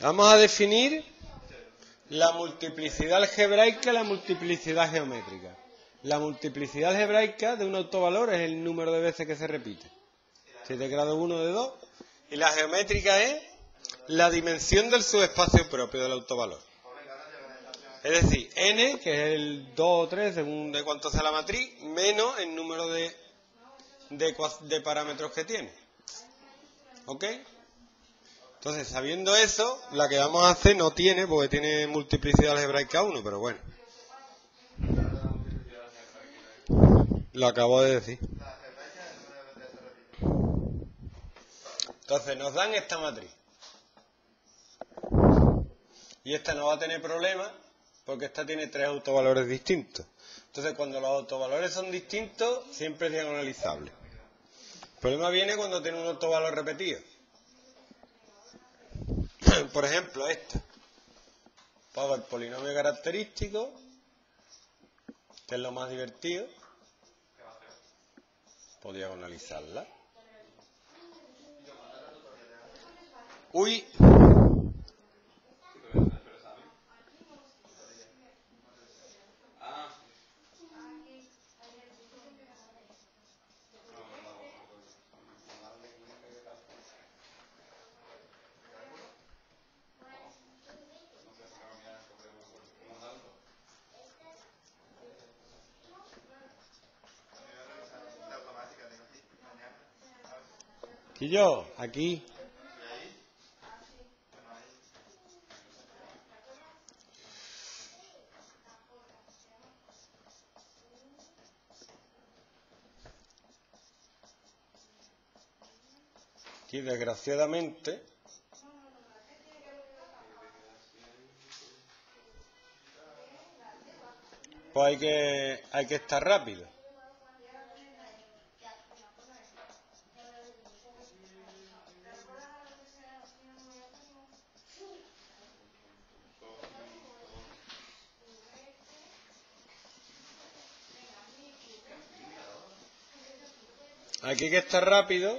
Vamos a definir la multiplicidad algebraica y la multiplicidad geométrica. La multiplicidad algebraica de un autovalor es el número de veces que se repite. 7 grado 1 de 2. Y la geométrica es la dimensión del subespacio propio del autovalor. Es decir, n, que es el 2 o 3, según de cuánto sea la matriz, menos el número de parámetros que tiene. ¿Ok? Entonces, sabiendo eso, la que vamos a hacer no tiene, porque tiene multiplicidad algebraica 1, pero bueno. Lo acabo de decir. Entonces, nos dan esta matriz. Y esta no va a tener problemas, porque esta tiene 3 autovalores distintos. Entonces, cuando los autovalores son distintos, siempre es diagonalizable. El problema viene cuando tiene un autovalor repetido. Por ejemplo, esta. Pongo el polinomio característico, que es lo más divertido. Puedo diagonalizarla. Uy. Y yo, aquí. Aquí, desgraciadamente, pues hay que estar rápido. Aquí hay que estar rápido.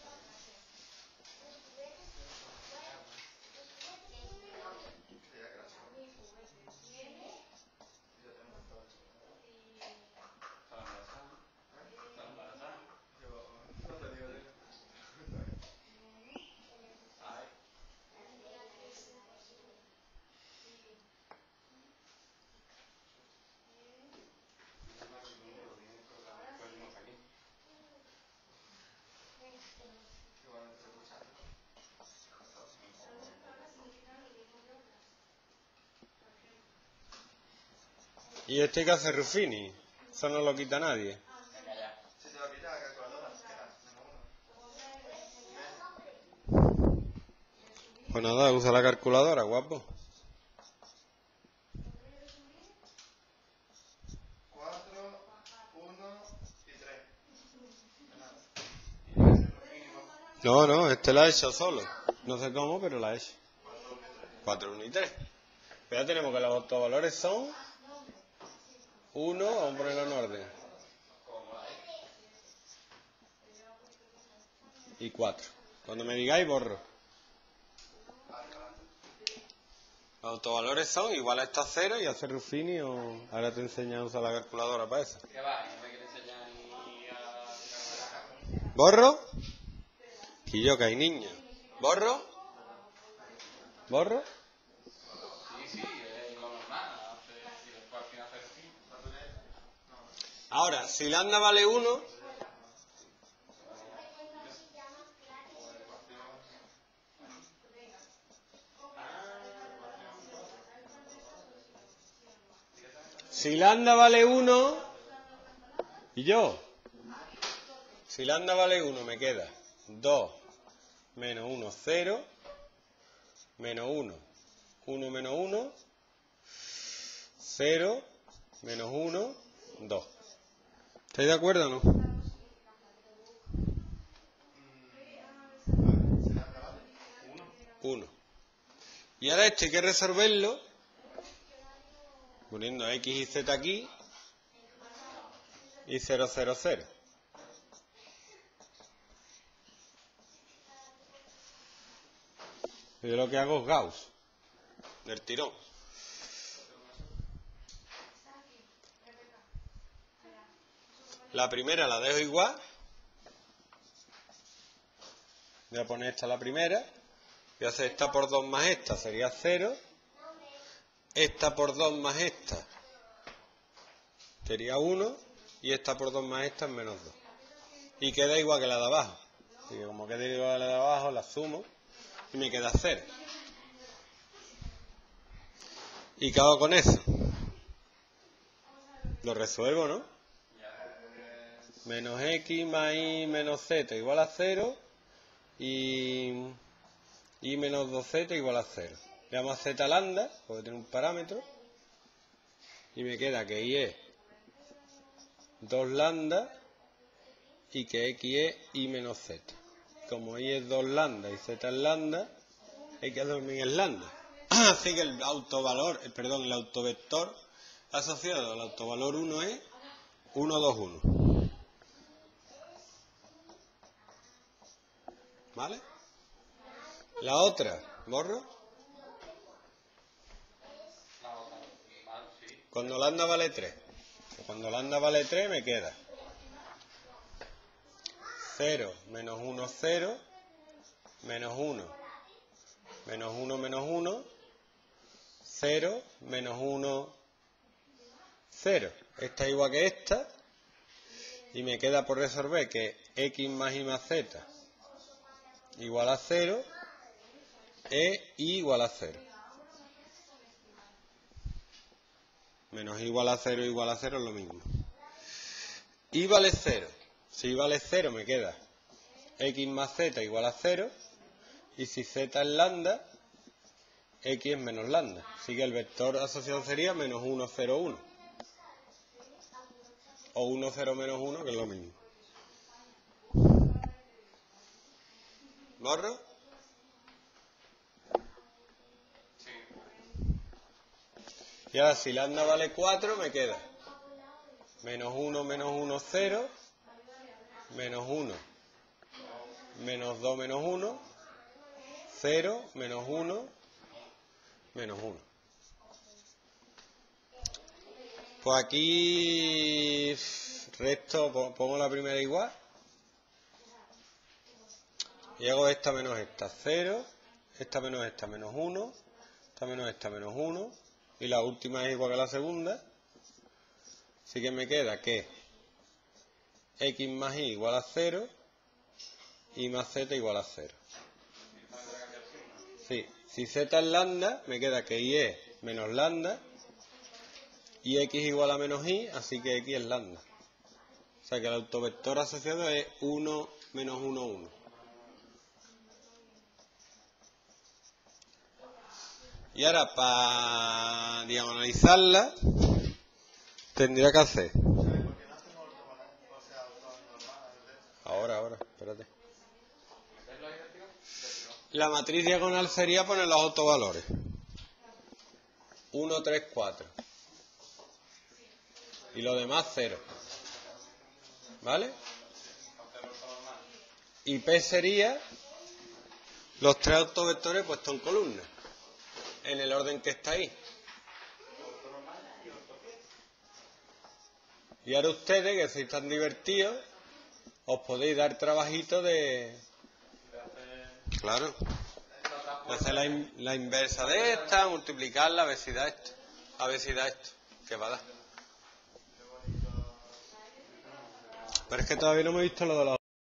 Y este hay que hacer Ruffini. Eso no lo quita nadie. Pues nada, usa la calculadora, guapo. 4, 1 y 3. No, este la he hecho solo. No sé cómo, pero la he hecho. 4, 1 y 3. Pero ya tenemos que los autovalores son 1, vamos a ponerlo en orden. Y 4. Cuando me digáis, borro. Los autovalores son igual a esto a 0 y hacer Ruffini o... Ahora te enseño a usar la calculadora para eso. ¿Qué va? ¿No me quieres enseñar ni a... ¿Borro? Y yo que hay niños. ¿Borro? ¿Borro? Sí, es lo normal. Y después al final hacer fin. Ahora, si lambda vale 1... Si lambda vale 1... Y yo... Si lambda vale 1 me queda 2 menos 1, 0, menos 1, 1 menos 1, 0, menos 1, 2. ¿Estáis de acuerdo o no? Uno. Y ahora esto hay que resolverlo poniendo x y z aquí y 0, 0, 0. Yo lo que hago es Gauss. del tirón. La primera la dejo igual. Voy a poner esta la primera. Voy a hacer esta por 2 más esta, sería 0. Esta por 2 más esta sería 1. Y esta por 2 más esta es menos 2. Y queda igual que la de abajo. Así que como queda igual que la de abajo, la sumo y me queda 0. ¿Y qué hago con eso? Lo resuelvo, ¿no? Menos x más y menos z igual a 0. Y menos 2z igual a 0. Le damos a z lambda, porque tiene un parámetro. Y me queda que y es 2 lambda y que x es y menos z. Como y es 2 lambda y z es lambda, x también es lambda. Así que el autovector asociado al autovalor 1 es 1, 2, 1. ¿Vale? La otra, ¿borro? Cuando lambda vale 3. Cuando lambda vale 3 me queda 0, menos 1, 0, menos 1, menos 1, menos 1, 0, menos 1, 0. Esta es igual que esta. Y me queda por resolver que x más y más z igual a 0 es y igual a 0. Menos y igual a 0 igual a 0 es lo mismo. Y vale 0. Si y vale 0 me queda x más z igual a 0. Y si z es lambda, x es menos lambda. Así que el vector asociado sería menos 1, 0, 1. O 1, 0, menos 1, que es lo mismo. ¿Borro? Sí. Y ahora si lambda vale 4 me queda menos 1, 0, menos 1, menos 2, menos 1, 0, menos 1, menos 1. Pues aquí resto, pongo la primera igual. Y hago esta menos esta, 0, esta menos esta, menos 1, esta menos esta, menos 1, y la última es igual que la segunda. Así que me queda que x más y igual a 0, y más z igual a 0. Sí, si z es lambda, me queda que y es menos lambda, y x igual a menos y, así que x es lambda. O sea que el autovector asociado es 1, menos 1, 1. Y ahora, para diagonalizarla, tendría que hacer. Ahora, espérate. La matriz diagonal sería poner los autovalores. 1, 3, 4. Y lo demás 0. ¿Vale? Y P sería los 3 autovectores puestos en columna, en el orden que está ahí. Y ahora ustedes, que sois tan divertidos, os podéis dar trabajito de... Claro. De hacer la inversa de esta, multiplicarla, a ver si da esto. A ver si da esto. ¿Qué va a dar? Pero es que todavía no hemos visto lo de los...